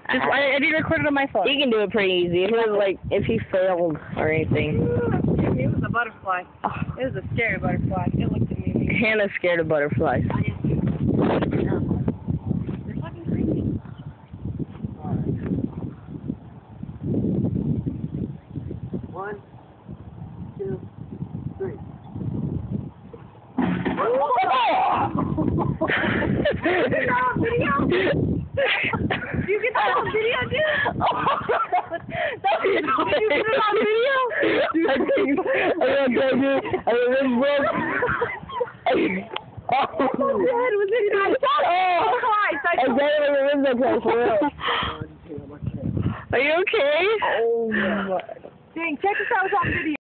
I didn't record it on my phone. He can do it pretty easy. If he was like, if he failed or anything. It was a butterfly. It was a scary butterfly. It looked at me. Hannah's scared of butterflies. One, two, three. You get that on video, dude? Did you put it on video? I think I Are you okay? Oh my. Dang, check this out on video.